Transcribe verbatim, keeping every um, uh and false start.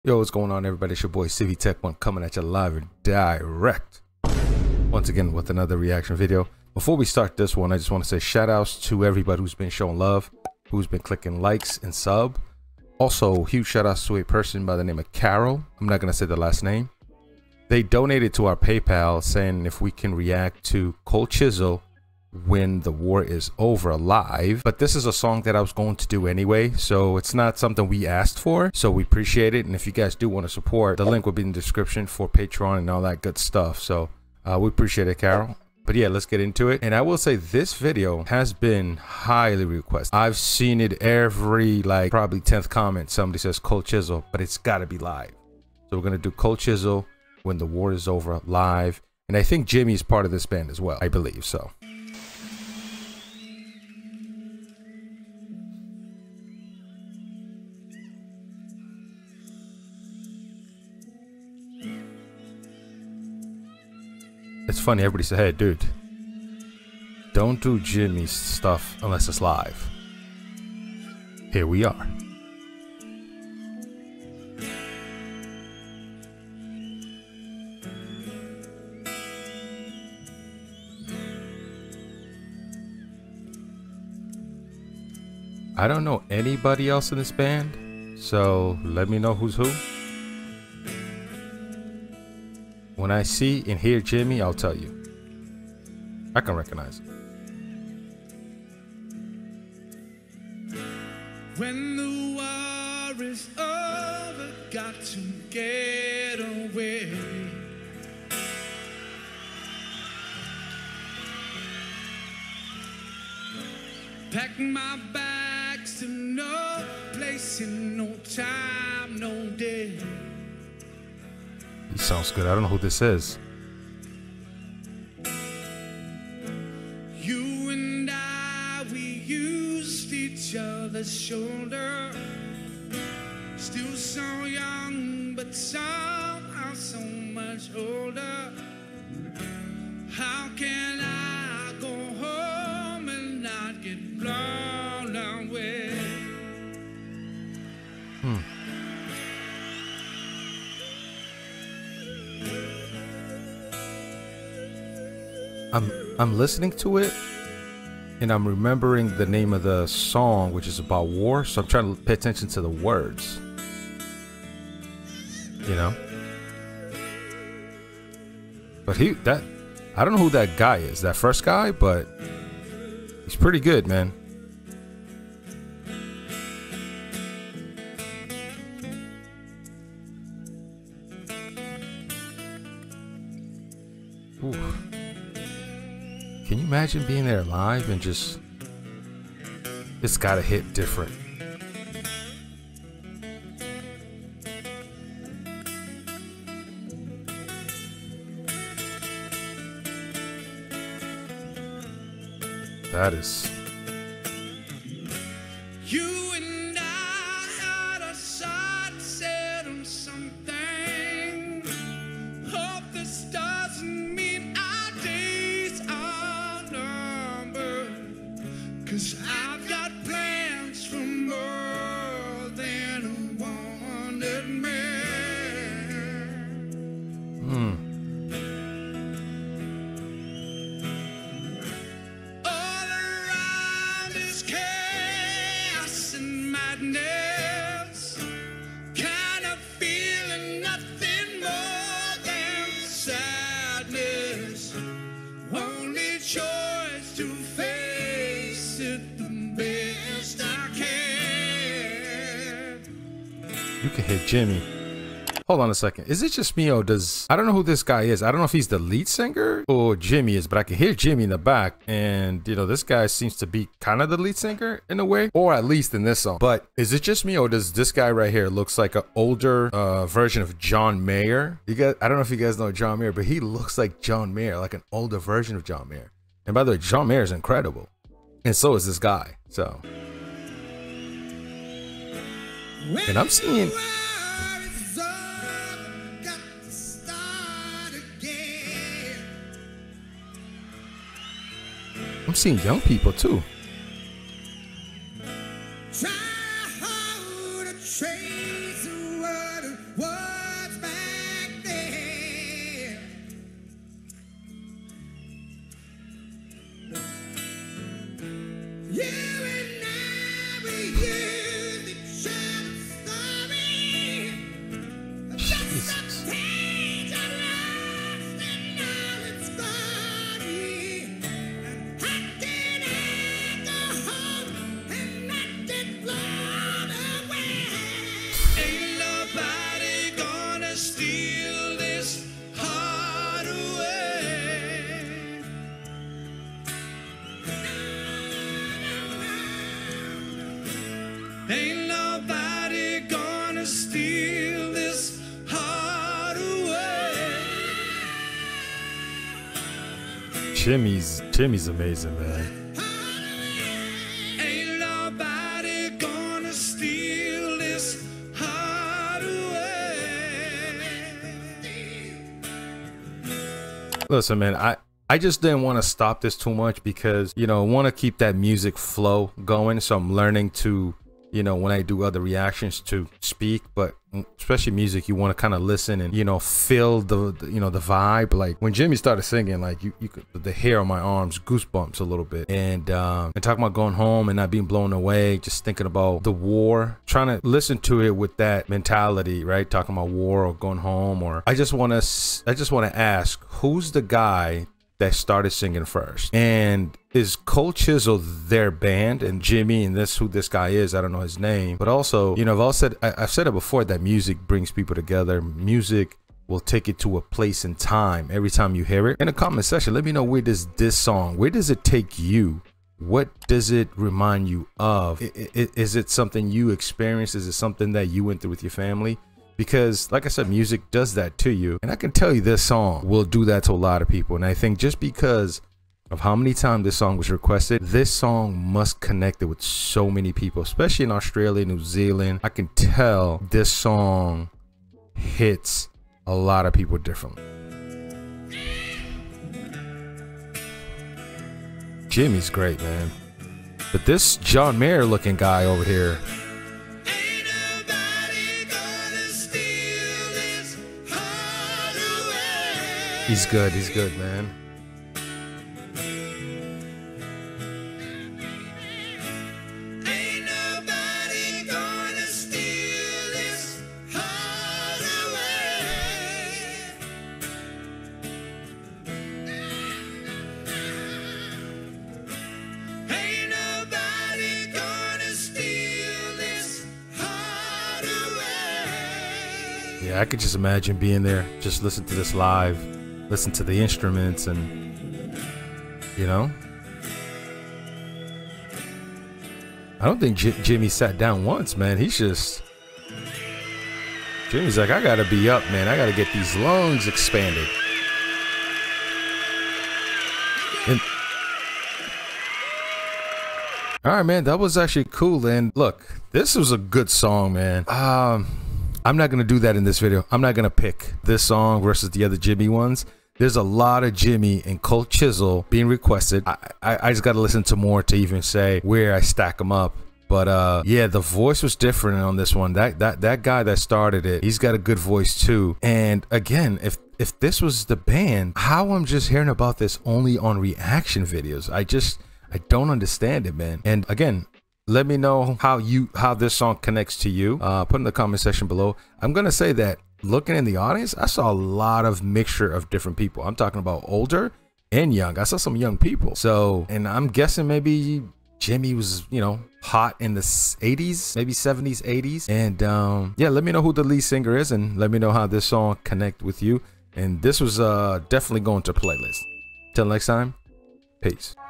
Yo, what's going on, everybody? It's your boy CiviTech One coming at you live and direct once again with another reaction video. Before we start this one, I just want to say shout outs to everybody who's been showing love, who's been clicking likes and sub. Also, huge shout outs to a person by the name of Carol. I'm not going to say the last name. They donated to our PayPal saying if we can react to Cold Chisel when the war is over live, but this is a song that I was going to do anyway, so it's not something we asked for, so we appreciate it. And if you guys do want to support, the link will be in the description for Patreon and all that good stuff. So uh, we appreciate it, Carol. But yeah, let's get into it. And I will say this video has been highly requested. I've seen it every like probably tenth comment, somebody says Cold Chisel, but it's got to be live. So we're gonna do Cold Chisel when the war is over live, and I think Jimmy is part of this band as well, I believe so. It's funny, everybody said, hey dude, don't do Jimmy's stuff unless it's live. Here we are. I don't know anybody else in this band, so let me know who's who. When I see and hear Jimmy, I'll tell you. I can recognize it. When the war is over, got to get away. Pack my bags to no place in no time, no day. He sounds good. I don't know who this is. You and I, we used each other's shoulder. Still so young, but somehow so much older. How can I go home and not get blown away? Hmm. I'm I'm listening to it and I'm remembering the name of the song, which is about war, so I'm trying to pay attention to the words. You know? But he that I don't know who that guy is, that first guy, but he's pretty good, man. Ooh. Can you imagine being there live and just, it's gotta hit different. That is. You and I had a sight set on something. Hope this doesn't mean our days are numbered, 'cause I've got plans for more than a wanted man. Hmm. Kind of feeling nothing more than sadness. Only choice to face it the best I can. You can hit Jimmy. Hold on a second. Is it just me or does... I don't know who this guy is. I don't know if he's the lead singer or Jimmy is, but I can hear Jimmy in the back. And, you know, this guy seems to be kind of the lead singer in a way, or at least in this song. But is it just me or does this guy right here looks like an older uh, version of John Mayer? You guys, I don't know if you guys know John Mayer, but he looks like John Mayer, like an older version of John Mayer. And by the way, John Mayer is incredible. And so is this guy. So. And I'm seeing... I'm seeing young people too. Try hard to trace what Jesus. Ain't nobody gonna steal this heart away. Jimmy's Jimmy's amazing, man. Ain't nobody gonna steal this heart away. Listen, man, I I just didn't want to stop this too much because, you know, I want to keep that music flow going. So I'm learning to, you know, when I do other reactions, to speak, but especially music, you want to kind of listen and, you know, feel the, the, you know, the vibe. Like when Jimmy started singing, like you, you could, the hair on my arms, goosebumps a little bit. And, um, and talking about going home and not being blown away, just thinking about the war, trying to listen to it with that mentality, right? Talking about war or going home, or I just want to, I just want to ask, who's the guy that started singing first? And is Cold Chisel their band? And Jimmy, and this who this guy is, I don't know his name, but also, you know, I've also said, I, I've said it before, that music brings people together. Music will take it to a place in time every time you hear it. In the comment section, let me know, where does this song, where does it take you? What does it remind you of? I, I, is it something you experienced? Is it something that you went through with your family? Because like I said, music does that to you. And I can tell you this song will do that to a lot of people. And I think just because of how many times this song was requested, this song must connect it with so many people, especially in Australia, New Zealand. I can tell this song hits a lot of people differently. Jimmy's great, man. But this John Mayer looking guy over here, he's good, he's good, man. Ain't nobody gonna steal this heart away. Ain't nobody gonna steal this heart away. Yeah, I could just imagine being there, just listen to this live. Listen to the instruments, and you know, I don't think J Jimmy sat down once, man. He's just, Jimmy's like, I gotta be up, man. I gotta get these lungs expanded. And, all right, man, that was actually cool. And look, this was a good song, man. Um, I'm not gonna do that in this video. I'm not gonna pick this song versus the other Jimmy ones. There's a lot of Jimmy and Cold Chisel being requested. I, I, I just got to listen to more to even say where I stack them up. But uh, yeah, the voice was different on this one. That that that guy that started it, he's got a good voice too. And again, if if this was the band, how I'm just hearing about this only on reaction videos? I just I don't understand it, man. And again, let me know how you how this song connects to you. Uh, put in the comment section below. I'm gonna say that, looking in the audience, I saw a lot of mixture of different people. I'm talking about older and young. I saw some young people. So, and I'm guessing maybe Jimmy was, you know, hot in the eighties, maybe seventies, eighties. And um, yeah, let me know who the lead singer is, and let me know how this song connect with you. And this was uh, definitely going to playlist. Till next time, peace.